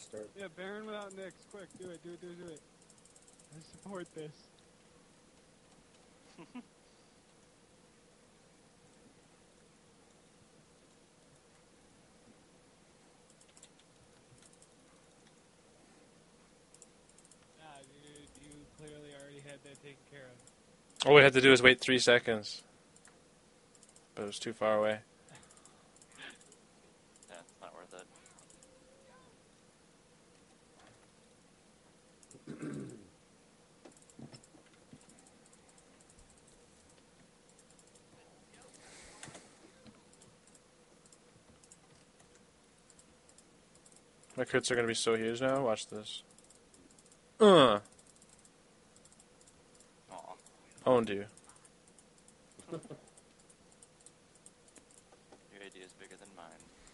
start. Yeah, Baron without Nyx. Quick, do it. I support this. Nah, dude, you clearly already had that taken care of. All we had to do is wait 3 seconds. But it was too far away. Yeah, it's not worth it. My crits are going to be so huge now. Watch this. Aw. Owned you. Your idea is bigger than mine.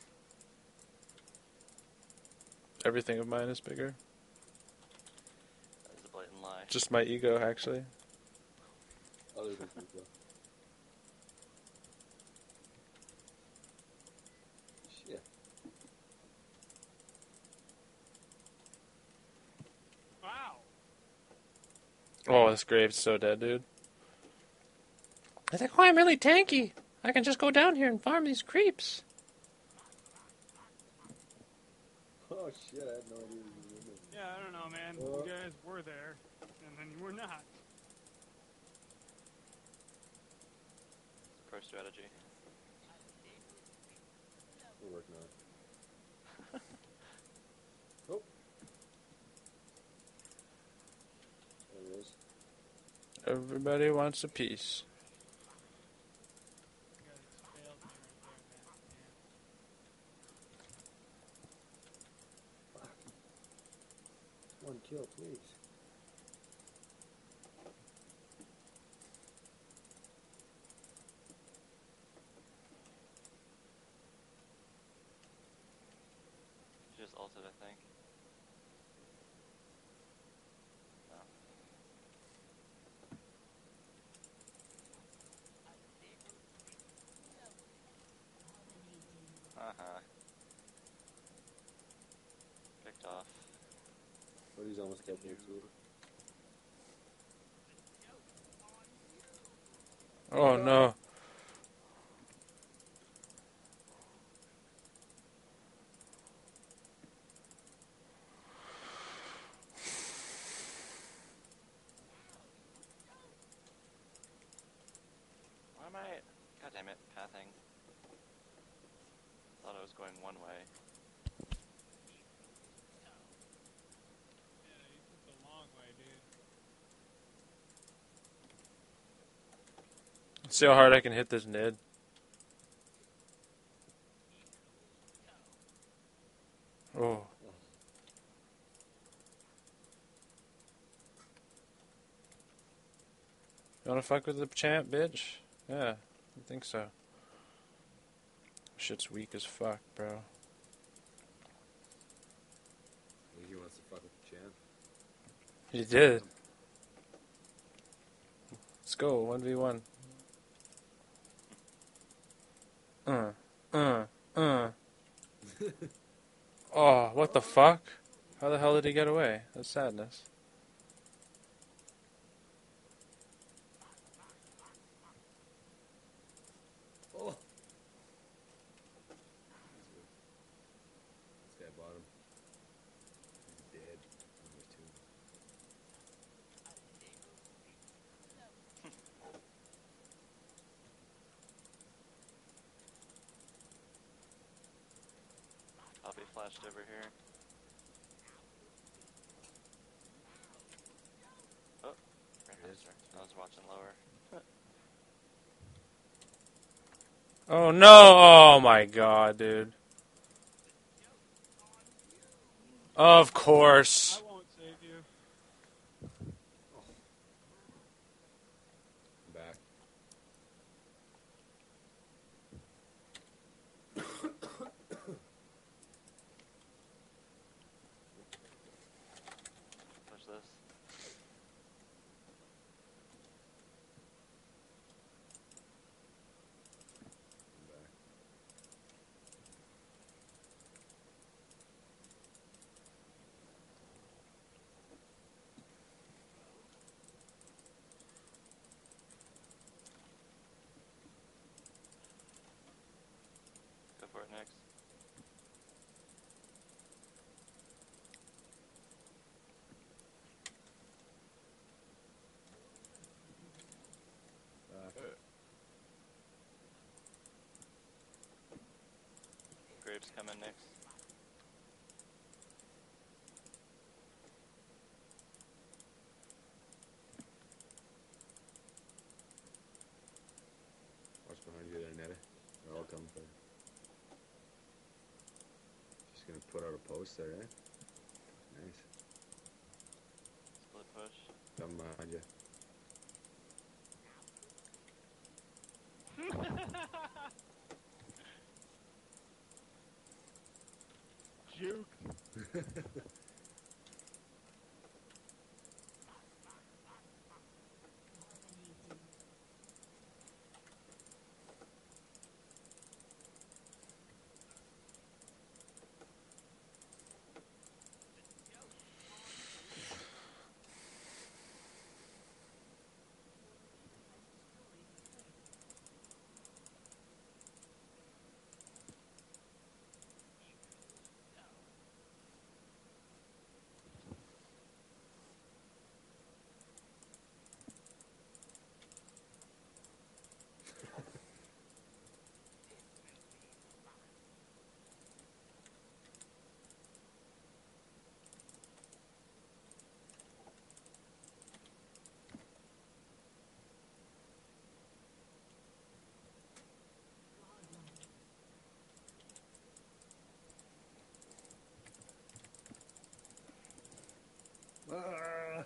Everything of mine is bigger. That is a blatant lie. Just my ego, actually. Other than people. Shit. Wow. Oh, this grave's so dead, dude. I think, oh, I'm really tanky. I can just go down here and farm these creeps. Oh shit, I had no idea you were in there. Yeah, I don't know, man. Well. You guys were there, and then you were not. Pro strategy. We're working on it. Oh. There it is. Everybody wants a piece. You guys failed me right there, man. Fuck. One kill, please. She just ulted, I think. No. Picked off. But he's almost kept me too. Oh, no. Why am I... God damn it, pathing. Thought I was going one way. Yeah, you took the long way, dude. Let's see how hard I can hit this Nid. Oh. You wanna fuck with the champ, bitch? Yeah, I think so. Shit's weak as fuck, bro. I think he wants to fuck with the champ. You did. Let's go, 1v1. Oh, what the fuck? How the hell did he get away? That's sadness. Oh! This guy bought him. He's dead. Number 2. I'll be flashed over here. Oh, Grandmaster. I was watching lower. Oh no! Oh my god, dude. Of course. I won't save you. I'm back. Push this. I'm back. Graves coming next. Watch behind you there, Netta. They're all coming for you. Just gonna put out a post there, eh? Nice. Split push. Come behind you. Juke. Ah!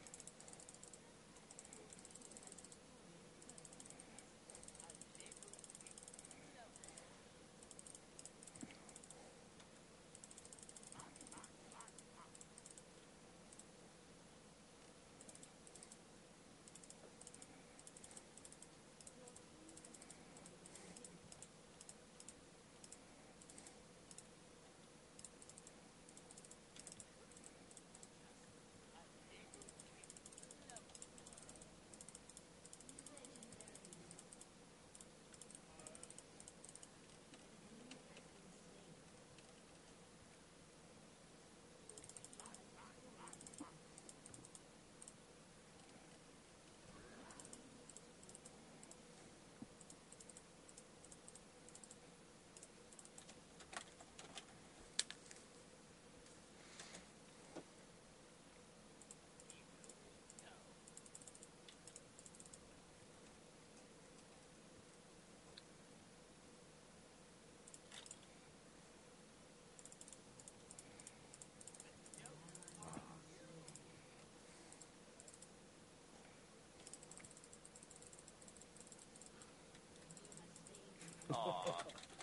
Aww.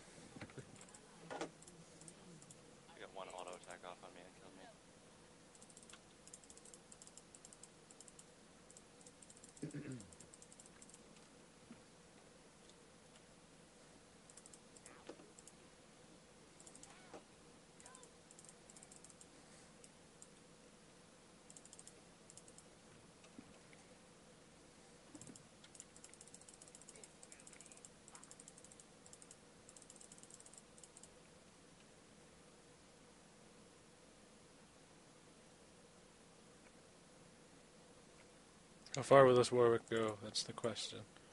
I got one auto attack off on me and killed me. How far will this Warwick go? That's the question.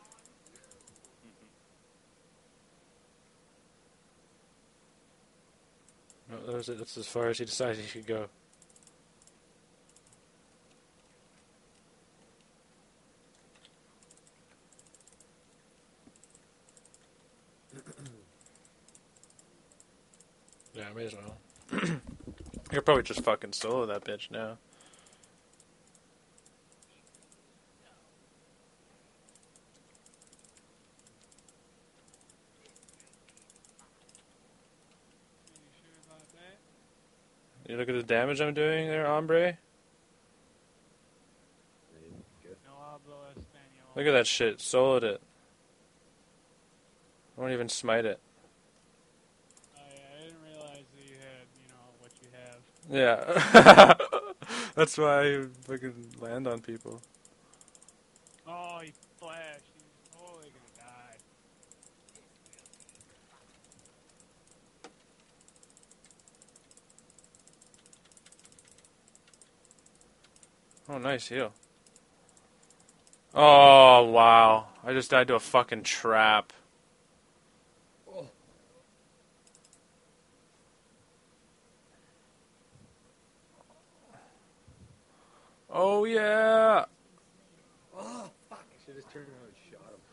No, that's as far as he decided he could go. Yeah, may as well. You'll probably just fucking solo that bitch now. Are you sure about that? You look at the damage I'm doing there, hombre? Good. No hablo español. Look at that shit. Soloed it. I won't even smite it. Oh yeah, I didn't realize that you had, what you have. Yeah. That's why I fucking land on people. Oh, he flashed. He was totally gonna die. Oh, nice heal. Oh, wow. I just died to a fucking trap. Oh. Oh, yeah. Oh, fuck. I should have just turned around and shot him.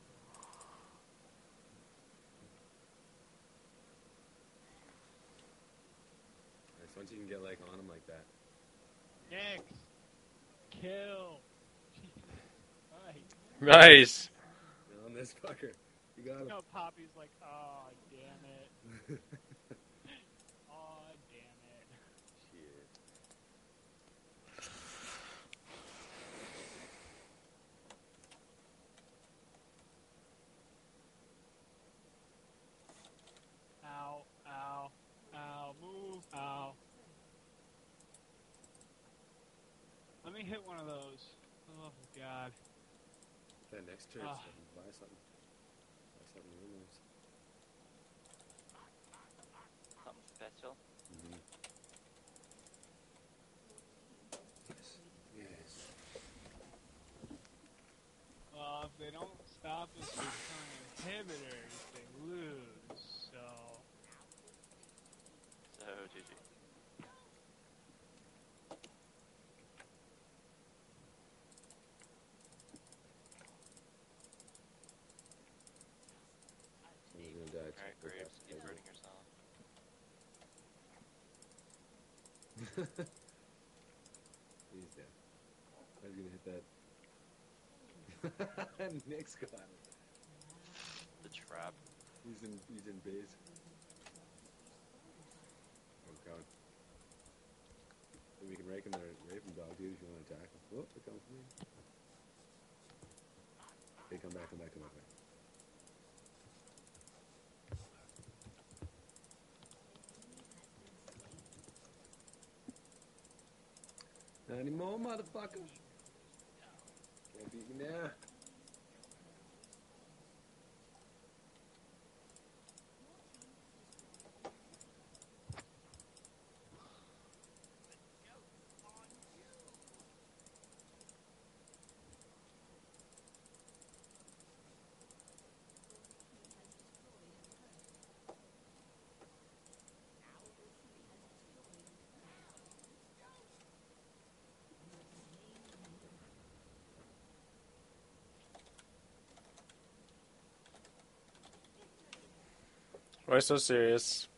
Nice. Once you can get, like, on him like that. Nix. Kill. Jesus Christ. Nice. Get on this fucker. You got him. No, Poppy's like, oh, damn it. Oh, damn it. Shit. Ow, ow, ow, move, ow. Let me hit one of those. Oh, God. That next church, Ah. buy something. Buy something real nice. Something special. Mm-hmm. Yes. Yes. Well, if they don't stop us with killing inhibitors, they lose, so... So, GG. Someone's gonna die. Alright, Graves, keep hurting yourself. He's dead. I was gonna hit that. Nick's got it. The trap. He's in base. Oh god. Maybe we can rake him there, rape him, dog, dude, if you want to attack him. Oh, they're coming for me. Hey, come back. Not anymore, motherfucker. Can't beat me now. Why so serious?